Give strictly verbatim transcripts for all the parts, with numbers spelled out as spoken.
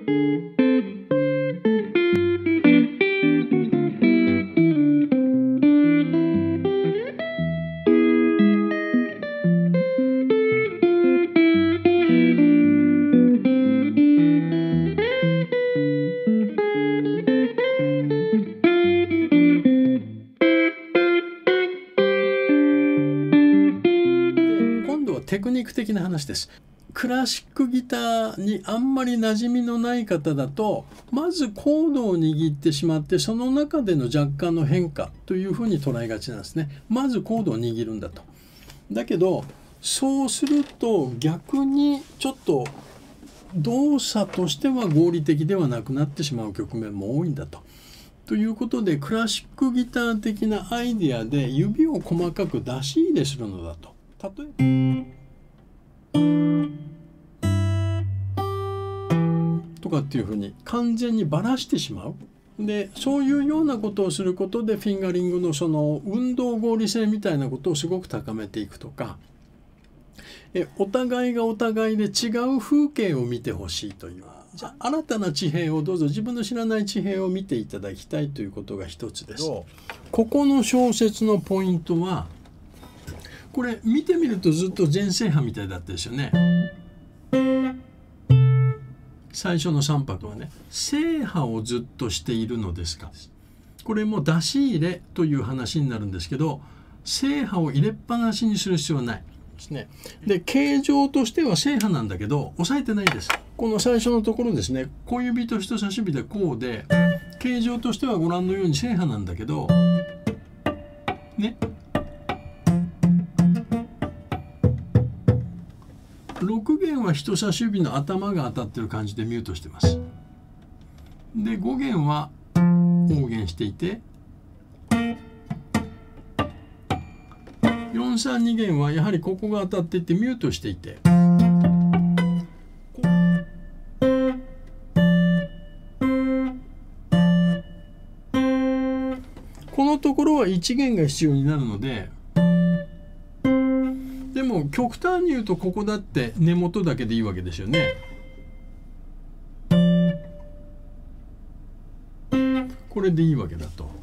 テクニック的な話です。クラシックギターにあんまり馴染みのない方だと、まずコードを握ってしまって、その中での若干の変化というふうに捉えがちなんですね。まずコードを握るんだと。だけどそうすると逆にちょっと動作としては合理的ではなくなってしまう局面も多いんだと。ということで、クラシックギター的なアイデアで指を細かく出し入れするのだと。例えばとかっていうふうに完全にばらしてしまう。でそういうようなことをすることでフィンガリングのその運動合理性みたいなことをすごく高めていくとか、えお互いがお互いで違う風景を見てほしいという、じゃあ新たな地平をどうぞ自分の知らない地平を見ていただきたいということが一つです。ここの小説のポイントは、これ見てみるとずっと全制覇みたいだったですよね。最初のさん拍はね、制覇をずっとしているのですか。これも出し入れという話になるんですけど、制覇を入れっぱなしにする必要はないですね。で形状としては制覇なんだけど押さえてないです。この最初のところですね、小指と人差し指でこうで、形状としてはご覧のように制覇なんだけどね、ろく弦は人差し指の頭が当たってる感じでミュートしてます。でご弦は大弦していて、よんさんに弦はやはりここが当たっていてミュートしていて、このところはいち弦が必要になるので、でも極端に言うとここだって根元だけでいいわけですよね。これでいいわけだと。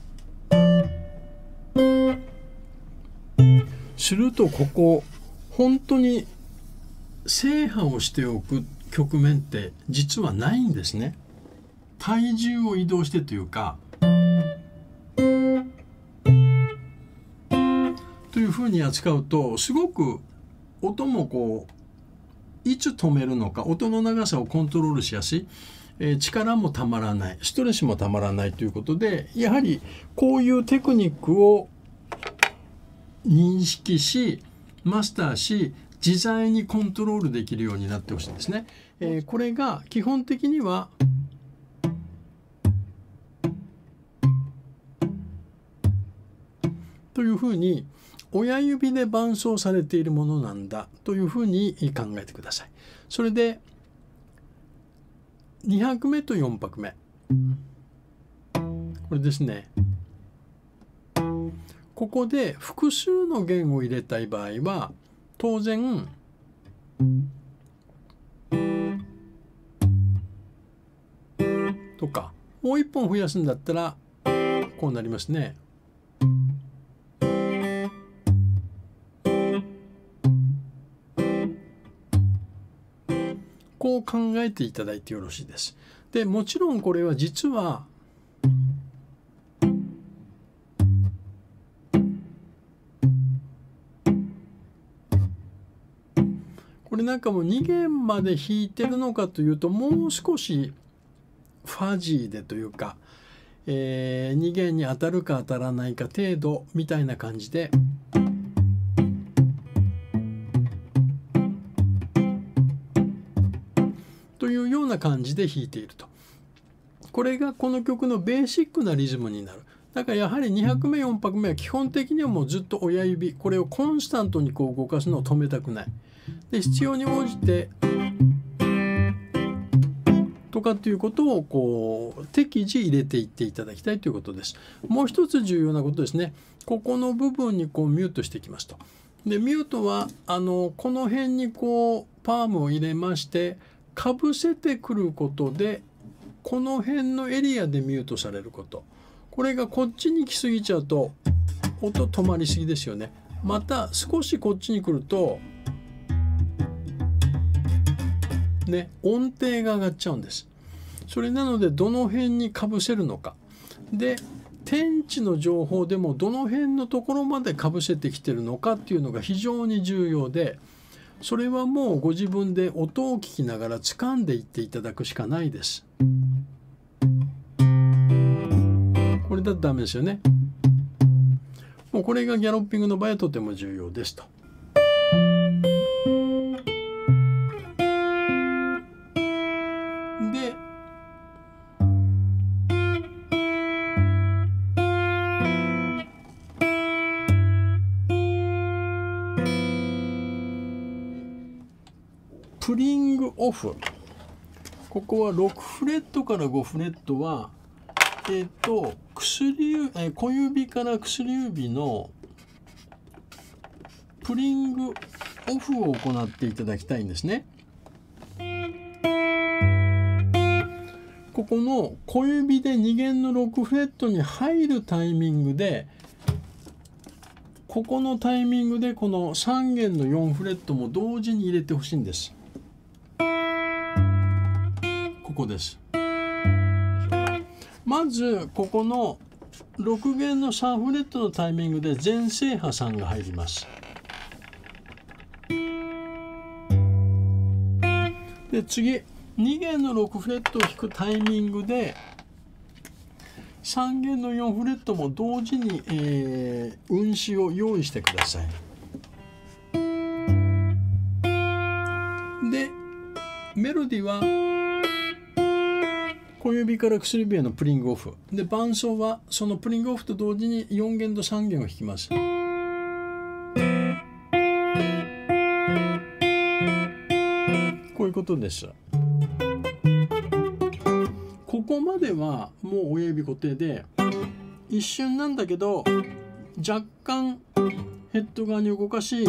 するとここ本当に制覇をしておく局面って実はないんですね。体重を移動してというか、というふうに扱うとすごく音もこういつ止めるのか、音の長さをコントロールしやすい、えー、力もたまらない、ストレスもたまらないということで、やはりこういうテクニックを認識しマスターし自在にコントロールできるようになってほしいんですね。えー、これが基本的にはというふうに親指で伴奏されているものなんだというふうに考えてください。それでに拍目とよん拍目、これですね。ここで複数の弦を入れたい場合は当然とか、もう一本増やすんだったらこうなりますね。こう考えていただいてよろしいです。でもちろんこれは実はこれなんかもうに弦まで弾いてるのかというと、もう少しファジーでというか、えー、に弦に当たるか当たらないか程度みたいな感じで。というような感じで弾いていると。これがこの曲のベーシックなリズムになる。だからやはりに拍目よん拍目は基本的にはもうずっと親指、これをコンスタントにこう動かすのを止めたくない。で必要に応じてとかっていうことをこう適時入れていっていただきたいということです。もう一つ重要なことですね。ここの部分にこうミュートしていきますと。でミュートはあのこの辺にこうパームを入れまして、 かぶせてくることでこの辺のエリアでミュートされること、これがこっちに来すぎちゃうと音止まりすぎですよね。また少しこっちに来るとね、音程が上がっちゃうんです。それなのでどの辺にかぶせるのかで、天地の情報でもどの辺のところまでかぶせてきてるのかっていうのが非常に重要で、それはもうご自分で音を聞きながら掴んでいっていただくしかないです。これだとダメですよね。もうこれがギャロッピングの場合はとても重要ですと。でプリングオフ、ここはろくフレットからごフレットはえっと薬指、え小指から薬指のプリングオフを行っていただきたいんですね。ここの小指でに弦のろくフレットに入るタイミングで、ここのタイミングでこのさん弦のよんフレットも同時に入れてほしいんです。ここです。まずここのろく弦のさんフレットのタイミングで全制波さんが入ります。で次に弦のろくフレットを弾くタイミングでさん弦のよんフレットも同時に、えー、運指を用意してください。でメロディは小指から薬指へのプリングオフで、伴奏はそのプリングオフと同時によん弦とさん弦を弾きます。こういうことです。ここまではもう親指固定で一瞬なんだけど、若干ヘッド側に動かし、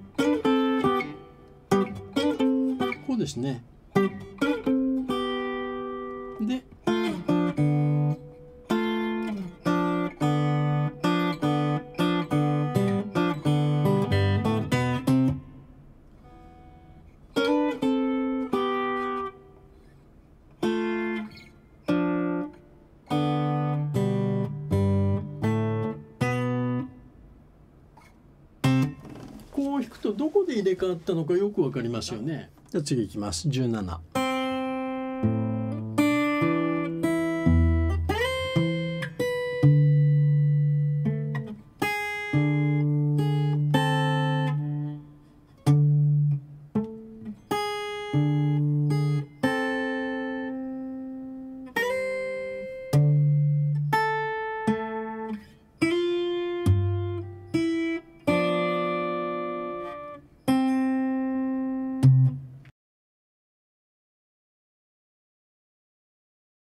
こうですね。でこう弾くとどこで入れ替わったのかよくわかりますよね。じゃあ次いきます。じゅうなな。